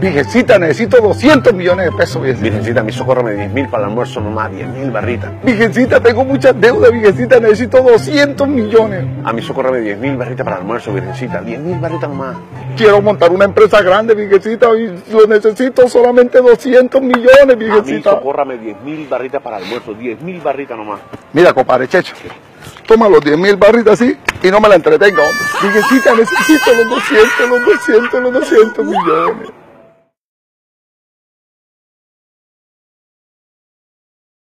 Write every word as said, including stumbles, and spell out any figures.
Virgencita, necesito doscientos millones de pesos, Virgencita. Virgencita, a mí socórrame diez mil para el almuerzo nomás, diez mil barritas. Virgencita, tengo muchas deudas, Virgencita, necesito doscientos millones. A mí socórrame diez mil barritas para el almuerzo, Virgencita, diez mil barritas nomás. Quiero montar una empresa grande, Virgencita, y lo necesito solamente doscientos millones, Virgencita. A mí socórrame diez mil barritas para el almuerzo, diez mil barritas nomás. Mira, compadre Checho, toma los diez mil barritas así y no me la entretenga, hombre. Virgencita, necesito los doscientos, los doscientos, los doscientos millones.